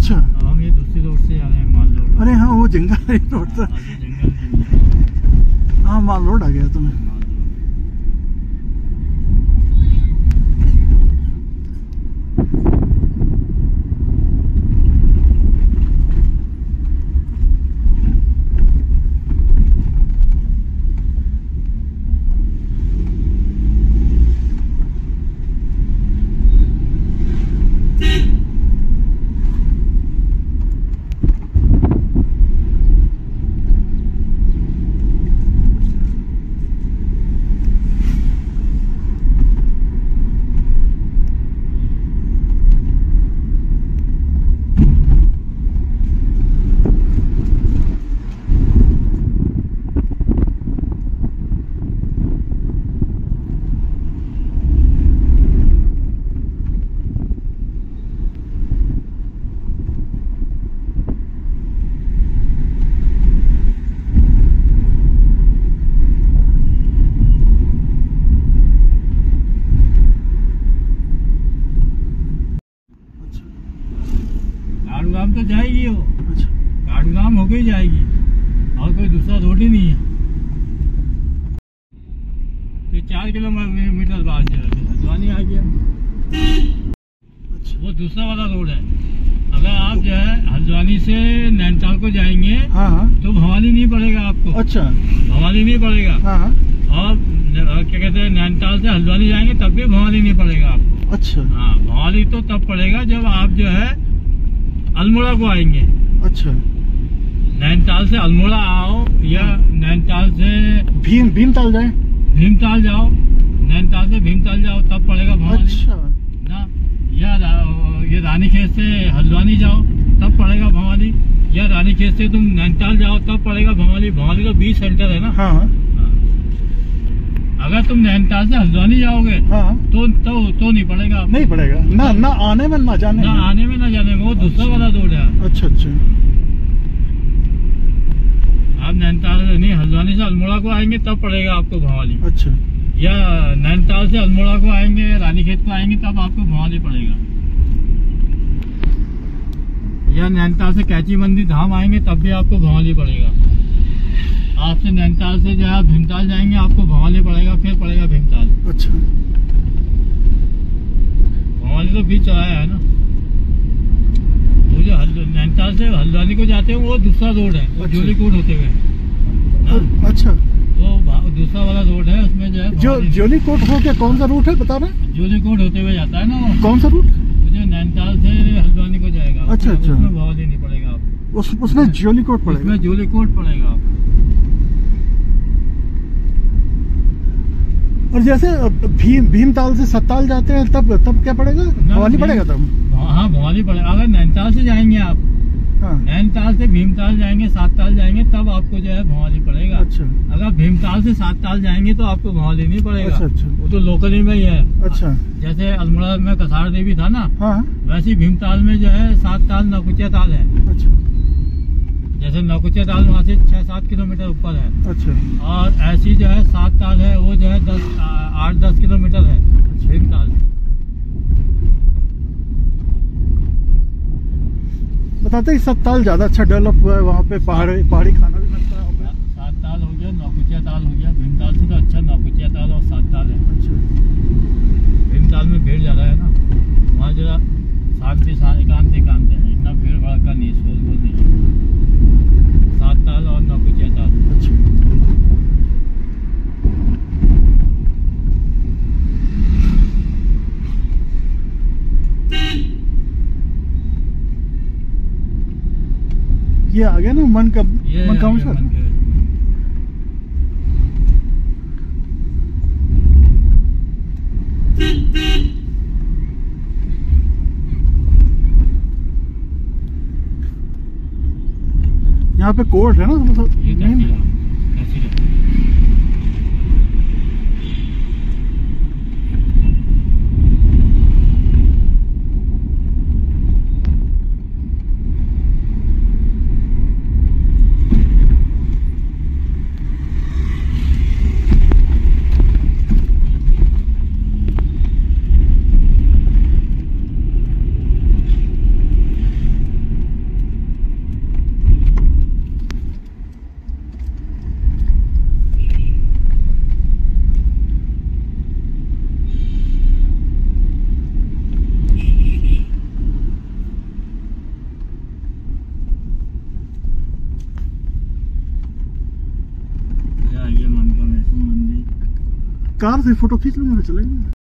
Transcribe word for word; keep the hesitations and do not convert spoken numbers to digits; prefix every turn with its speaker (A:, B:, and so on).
A: अच्छा,
B: अब हम ये दूसरी रोड से आ रहे हैं, माल रोड।
A: अरे हाँ, वो जंगल रोड था। हाँ, माल रोड आ गया तुम्हें।
B: काठगोदाम तो जाएगी वो।
A: अच्छा,
B: काठगोदाम होके ही जाएगी, और कोई दूसरा रोड ही नहीं है। तो चार किलोमीटर बाद जो है हल्द्वानी आ गया।
A: अच्छा,
B: वो दूसरा वाला रोड है। अगर आप जो है हल्द्वानी से नैनीताल को जाएंगे,
A: हाँ हाँ,
B: तो भवाली नहीं पड़ेगा आपको।
A: अच्छा,
B: भवाली नहीं पड़ेगा।
A: हाँ हाँ,
B: और क्या कहते हैं, नैनीताल से हल्द्वानी जाएंगे तब भी भवाली नहीं पड़ेगा आपको।
A: अच्छा,
B: हाँ, भवाली तो तब पड़ेगा जब आप जो है अल्मोड़ा को आएंगे।
A: अच्छा,
B: नैनीताल से अल्मोड़ा आओ, या नैनीताल से
A: भीम भीमताल जाए,
B: भीमताल जाओ, नैनीताल से भीमताल जाओ, तब पड़ेगा भवाली।
A: अच्छा,
B: ना, या ये रानीखेत से हल्द्वानी जाओ तब पड़ेगा भवाली, या रानीखेत से तुम नैनीताल जाओ तब पड़ेगा भवाली। भवाली का बीच सेंटर है ना।
A: हाँ हाँ,
B: अगर तुम नैनीताल से हल्द्वानी जाओगे,
A: हाँ,
B: तो तो तो नहीं पड़ेगा।
A: नहीं पड़ेगा ना, ना आने में ना जाने
B: ना
A: में।
B: आने में ना जाने में, वो दूसरा वाला रोड है।
A: अच्छा अच्छा,
B: आप नैनीताल नहीं, हल्द्वानी से अल्मोड़ा को आएंगे तब पड़ेगा आपको भवाली।
A: अच्छा,
B: या नैनीताल से अल्मोड़ा को आएंगे, रानीखेत को आएंगे, तब आपको भवाली पड़ेगा। या नैनीताल से कैची मंदिर धाम आएंगे तब भी आपको भवाली पड़ेगा। आपसे नैनीताल से जो है भीमताल जाएंगे, आपको भवाली पड़ेगा, फिर पड़ेगा भीमताल।
A: अच्छा,
B: भवाली तो बीच चौराया है ना। वो जो नैनीताल से हल्द्वानी को जाते हैं वो दूसरा रोड है, वो
A: अच्छा।
B: जोलीकोट होते हुए।
A: अच्छा,
B: वो दूसरा वाला रोड है, उसमें जो है
A: जो जोलीकोट हो क्या, कौन सा रूट है बता रहे?
B: जोलीकोट होते हुए जाता है ना वो।
A: कौन सा रूट?
B: जो नैनीताल से हल्द्वानी को जाएगा।
A: अच्छा अच्छा,
B: उसमें भवाली नहीं पड़ेगा आपको।
A: उस, उसमें जोलीकोट पड़ेगा।
B: उसमें जोलीकोट पड़ेगा आपको।
A: और जैसे भीम भीमताल से सत्ताल जाते हैं तब तब क्या पड़ेगा? भवाली पड़ेगा तब।
B: हाँ, भवाली पड़ेगा। अगर नैनीताल से जाएंगे आप,
A: हाँ,
B: नैनीताल से भीमताल जाएंगे, सातताल जाएंगे, तब आपको जो है भवाली पड़ेगा।
A: अच्छा,
B: अगर भीमताल से सातताल जाएंगे तो आपको भवाली नहीं पड़ेगा।
A: अच्छा अच्छा,
B: वो तो लोकली में ही है।
A: अच्छा,
B: जैसे अल्मोड़ा में कसार देवी था ना,
A: हाँ,
B: वैसे भीमताल में जो है सातताल नौकुचिया ताल है।
A: अच्छा,
B: जैसे नौकुचिया ताल वहाँ से छह सात किलोमीटर ऊपर है।
A: अच्छा,
B: और ऐसी जो है सातताल है, वो जो है दस आठ दस किलोमीटर है भीमताल से।
A: बताते हैं सत्ताल ज्यादा अच्छा डेवलप हुआ है, वहाँ पे पहाड़ी पहाड़ी खाना भी मिलता है।
B: सातताल हो गया, नौकुचिया ताल हो गया। भीमताल से तो अच्छा नौकुचिया ताल और सातताल है।
A: अच्छा,
B: भीमताल में भीड़ ज्यादा है ना, वहाँ जरा शांति एकांत एकांत है, इतना भीड़ भड़का नहीं, शोर गोल नहीं है। सातताल और नौकुचिया ताल।
A: अच्छा, ये आ गया ना मन का मन काउंसलर। यहाँ पे कोर्ट है ना, मतलब
B: ये तहसील
A: कार से फोटो खींच लूंगा, चलेंगे।